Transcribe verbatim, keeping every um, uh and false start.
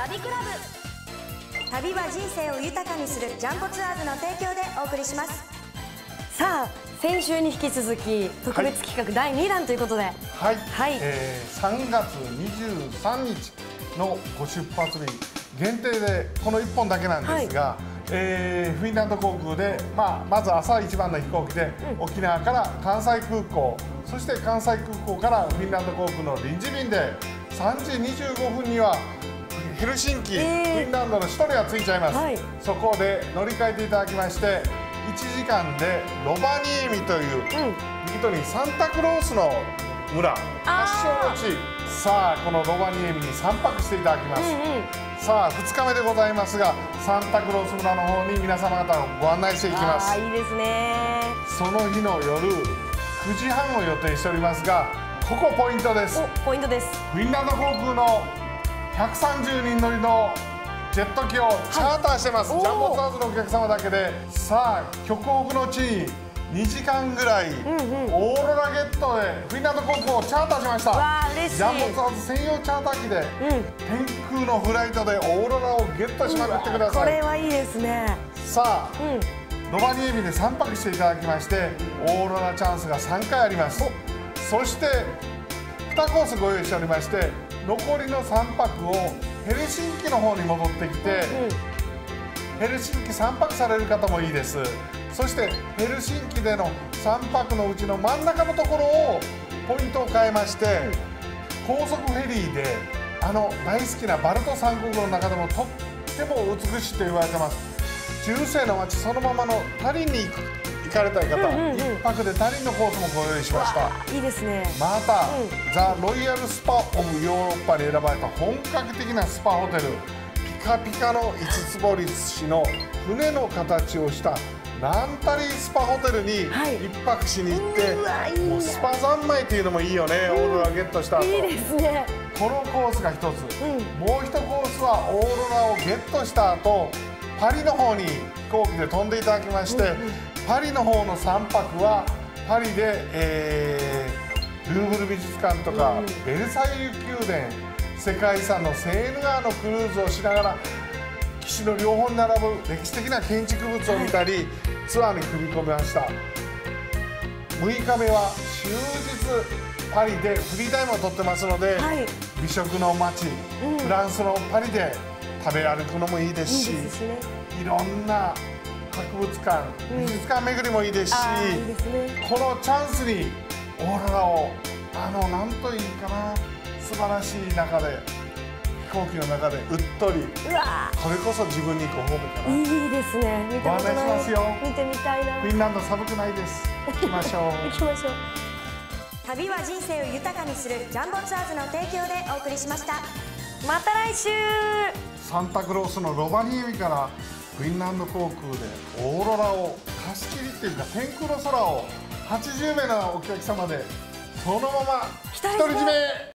旅クラブ。旅は人生を豊かにするジャンボツアーズの提供でお送りします。さあ、先週に引き続き特別企画だいにだんということで、はい、 はい、えー、さんがつにじゅうさんにちのご出発便限定でこのいっぽんだけなんですが、はい、えー、フィンランド航空で、まあ、まず朝一番の飛行機で、うん、沖縄から関西空港、そして関西空港からフィンランド航空の臨時便でさんじにじゅうごふんにはヘルシンキ、えー、フィンランドの首都には着いちゃいます、はい、そこで乗り換えていただきましていちじかんでロバニエミという、うん、右とにサンタクロースの村発祥の地、さあこのロバニエミにさんぱくしていただきます、うんうん、さあふつかめでございますがサンタクロース村の方に皆様方をご案内していきます。 あー、いいですね。 その日の夜くじはんを予定しておりますが、ここポイントです。 ポイントです。 フィンランド航空のひゃくさんじゅうにん乗りのジェット機をチャーターしてます、はい、ジャンボツアーズのお客様だけで。さあ極北の地ににじかんぐらい、うんうん、オーロラゲットでフィンランド航空をチャーターしました。 わー、嬉しい。 ジャンボツアーズ専用チャーター機で、うん、天空のフライトでオーロラをゲットしまくってください。 これはいいですね。 さあ、うん、ロバニエミでさんぱくしていただきましてオーロラチャンスがさんかいあります。そしてにコースご用意しておりまして、残りのさんぱくをヘルシンキの方に戻ってきて、うん、ヘルシンキさんぱくされる方もいいです。そしてヘルシンキでのさんぱくのうちの真ん中のところをポイントを変えまして、うん、高速フェリーであの大好きなバルト三国の中でもとっても美しいと言われてます中世の街そのままのタリンに行く行かれたい方、いっぱくでタリンのコースもご用意しました。 いいですね。 また、うん、ザ・ロイヤルスパ・オブ・ヨーロッパに選ばれた本格的なスパホテル、ピカピカのいつつぼりしの船の形をしたランタリースパホテルにいっぱくしに行って、はい、もうスパ三昧っていうのもいいよね、うん、オーロラゲットした後。 いいですね。 このコースがひとつ、うん、もういちコースはオーロラをゲットした後パリの方に飛行機で飛んでいただきまして、うんうん、パリの方のさんぱくはパリで、えー、ルーブル美術館とか、うん、ベルサイユ宮殿、世界遺産のセーヌ川のクルーズをしながら岸の両方に並ぶ歴史的な建築物を見たり、はい、ツアーに組み込みました。むいかめは終日パリでフリータイムを取ってますので、はい、美食の街、うん、フランスのパリで食べ歩くのもいいですし、いいですね、いろんな博物館、美術館巡りもいいですし、うん、いいですね、このチャンスにオーロラをあのなんといいかな、素晴らしい中で飛行機の中でうっとり、うわ、これこそ自分にご褒美かな。 いいですね。見たことない。 ご案内しますよ。 見てみたいな。 フィンランド寒くないです。行きましょう。 行きましょう。旅は人生を豊かにするジャンボツアーズの提供でお送りしました。また来週。 サンタクロースのロバニエミからフィンランド航空でオーロラを貸し切りっていうか天空の空をはちじゅうめいのお客様でそのまま独り占め。